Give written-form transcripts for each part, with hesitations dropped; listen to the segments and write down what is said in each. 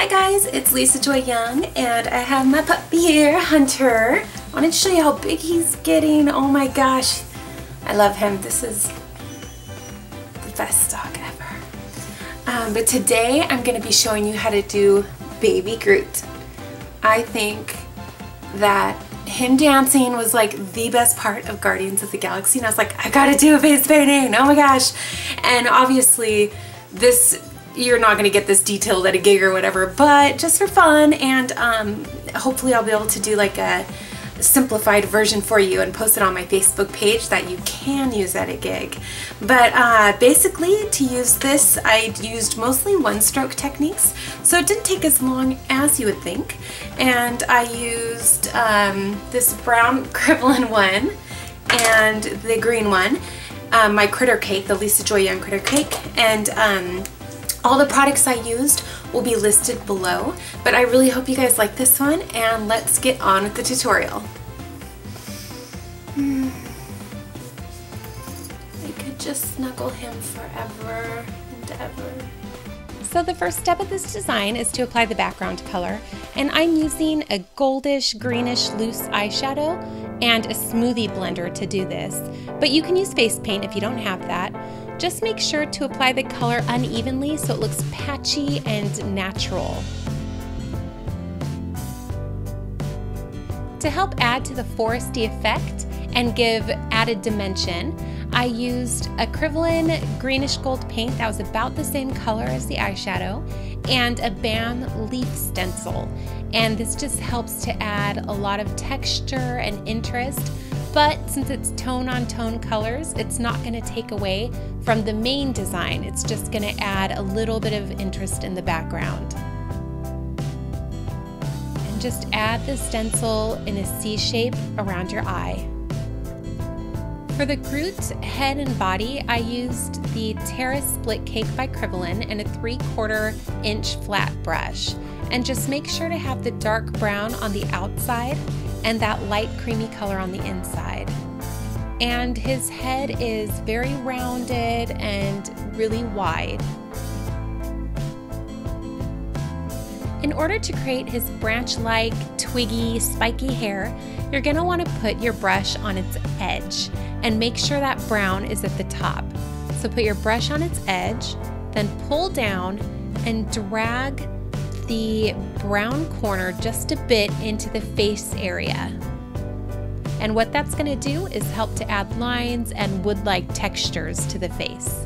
Hi guys, it's Lisa Joy Young and I have my puppy here, Hunter. I wanted to show you how big he's getting. Oh my gosh, I love him. This is the best dog ever. But today I'm going to be showing you how to do Baby Groot. I think that him dancing was like the best part of Guardians of the Galaxy, and I was like, I gotta do a face painting, oh my gosh. And obviously this, you're not going to get this detailed at a gig or whatever, but just for fun, and hopefully I'll be able to do like a simplified version for you and post it on my Facebook page that you can use at a gig. But basically, to use this, I used mostly one-stroke techniques, so it didn't take as long as you would think. And I used this brown Krivlin one and the green one, my critter cake, the Lisa Joy Young critter cake, and all the products I used will be listed below, but I really hope you guys like this one, and let's get on with the tutorial. I could just snuggle him forever and ever. So the first step of this design is to apply the background color, and I'm using a goldish greenish loose eyeshadow and a smoothie blender to do this, but you can use face paint if you don't have that. Just make sure to apply the color unevenly so it looks patchy and natural. To help add to the foresty effect and give added dimension, I used a Krivlin greenish gold paint that was about the same color as the eyeshadow and a BAM leaf stencil. And this just helps to add a lot of texture and interest, but since it's tone-on-tone colors, it's not going to take away from the main design. It's just going to add a little bit of interest in the background. And just add the stencil in a C shape around your eye. For the Groot head and body, I used the Terra Split Cake by Krivlin and a 3/4 inch flat brush. And just make sure to have the dark brown on the outside and that light creamy color on the inside. And his head is very rounded and really wide. In order to create his branch-like, twiggy, spiky hair, you're going to want to put your brush on its edge and make sure that brown is at the top. So put your brush on its edge, then pull down and drag the brown corner just a bit into the face area. And what that's going to do is help to add lines and wood-like textures to the face.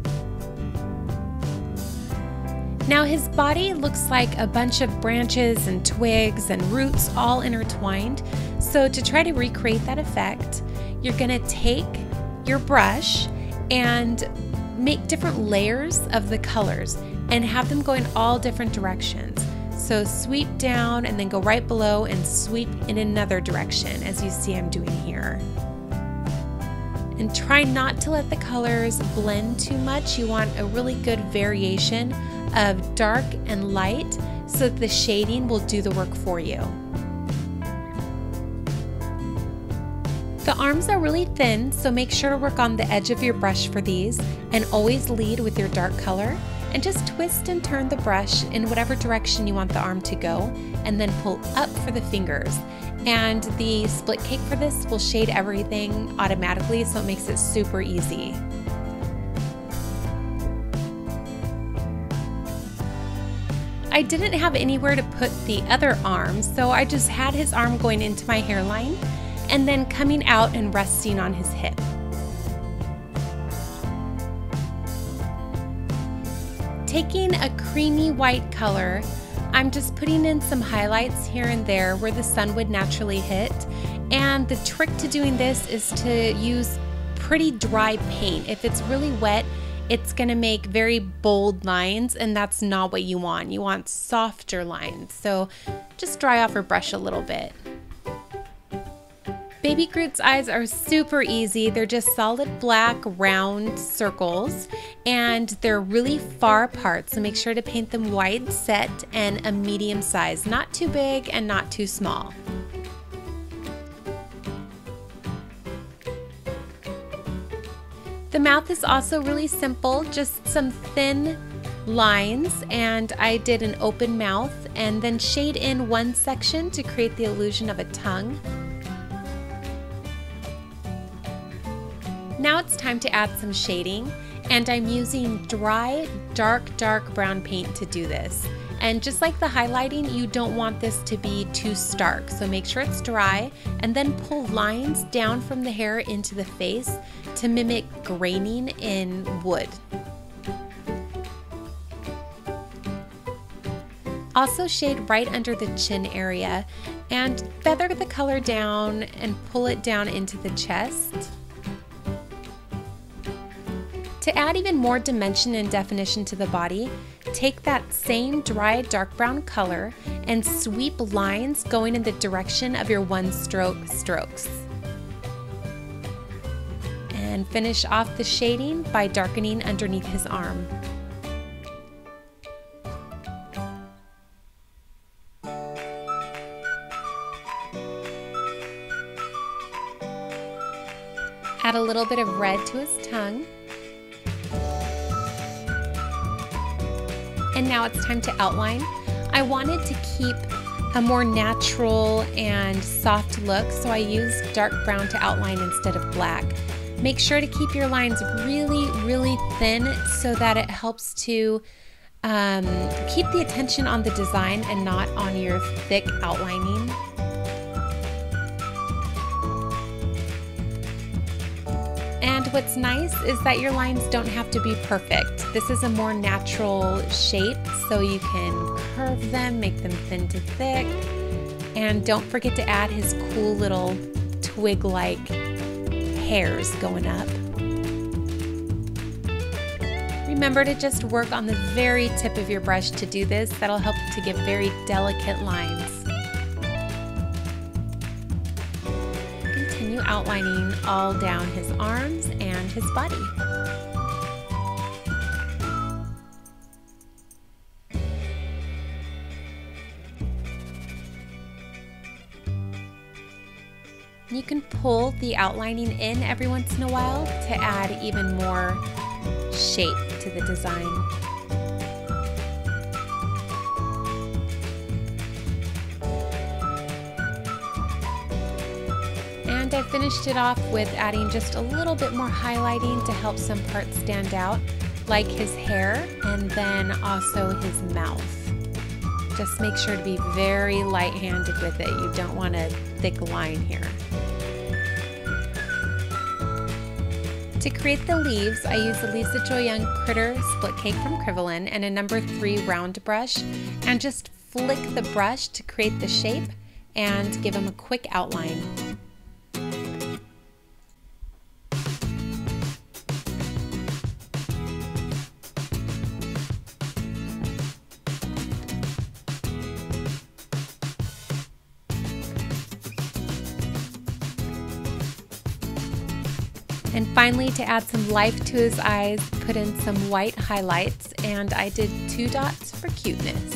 Now his body looks like a bunch of branches and twigs and roots all intertwined. So to try to recreate that effect, you're going to take your brush and make different layers of the colors and have them go in all different directions. So sweep down and then go right below and sweep in another direction, as you see I'm doing here. And try not to let the colors blend too much. You want a really good variation of dark and light so that the shading will do the work for you. The arms are really thin, so make sure to work on the edge of your brush for these, and always lead with your dark color. And just twist and turn the brush in whatever direction you want the arm to go, and then pull up for the fingers. And the split cake for this will shade everything automatically, so it makes it super easy. I didn't have anywhere to put the other arm, so I just had his arm going into my hairline and then coming out and resting on his hip. Taking a creamy white color, I'm just putting in some highlights here and there where the sun would naturally hit. And the trick to doing this is to use pretty dry paint. If it's really wet, it's gonna make very bold lines, and that's not what you want. You want softer lines. So just dry off your brush a little bit. Baby Groot's eyes are super easy. They're just solid black round circles, and they're really far apart, so make sure to paint them wide set and a medium size, not too big and not too small. The mouth is also really simple, just some thin lines, and I did an open mouth and then shade in one section to create the illusion of a tongue. Now it's time to add some shading, and I'm using dry, dark brown paint to do this. And just like the highlighting, you don't want this to be too stark, so make sure it's dry, and then pull lines down from the hair into the face to mimic graining in wood. Also shade right under the chin area and feather the color down and pull it down into the chest. To add even more dimension and definition to the body, take that same dry dark brown color and sweep lines going in the direction of your one stroke strokes. And finish off the shading by darkening underneath his arm. Add a little bit of red to his tongue. And now it's time to outline. I wanted to keep a more natural and soft look, so I used dark brown to outline instead of black. Make sure to keep your lines really thin so that it helps to keep the attention on the design and not on your thick outlining. And what's nice is that your lines don't have to be perfect. This is a more natural shape, so you can curve them, make them thin to thick. And don't forget to add his cool little twig-like hairs going up. Remember to just work on the very tip of your brush to do this. That'll help to give very delicate lines. Continue outlining all down his arms and his body. You can pull the outlining in every once in a while to add even more shape to the design. And I finished it off with adding just a little bit more highlighting to help some parts stand out, like his hair and then also his mouth. Just make sure to be very light-handed with it. You don't want a thick line here. To create the leaves, I use the Lisa Joy Young Critter Split Cake from Crivolin and a number 3 round brush, and just flick the brush to create the shape and give him a quick outline. And finally, to add some life to his eyes, put in some white highlights, and I did 2 dots for cuteness.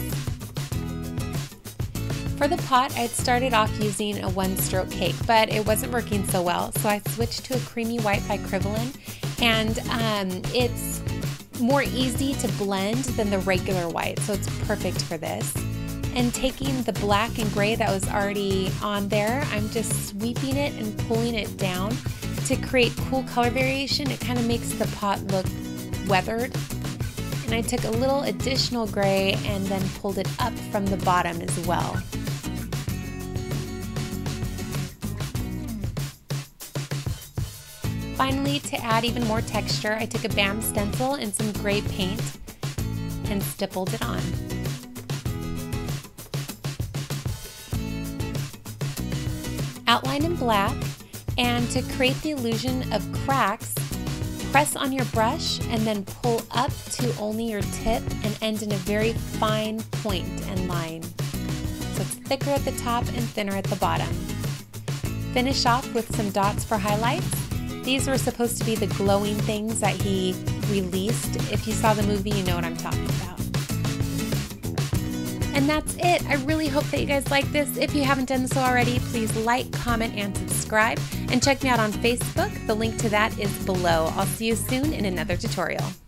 For the pot, I'd started off using a 1-stroke cake, but it wasn't working so well, so I switched to a creamy white by Crivolin, and it's more easy to blend than the regular white, so it's perfect for this. And taking the black and gray that was already on there, I'm just sweeping it and pulling it down to create cool color variation. It kind of makes the pot look weathered. And I took a little additional gray and then pulled it up from the bottom as well. Finally, to add even more texture, I took a BAM stencil and some gray paint and stippled it on. Outline in black, and to create the illusion of cracks, press on your brush and then pull up to only your tip and end in a very fine point and line. So it's thicker at the top and thinner at the bottom. Finish off with some dots for highlights. These were supposed to be the glowing things that he released. If you saw the movie, you know what I'm talking about. And that's it. I really hope that you guys like this. If you haven't done so already, please like, comment, and subscribe. And check me out on Facebook. The link to that is below. I'll see you soon in another tutorial.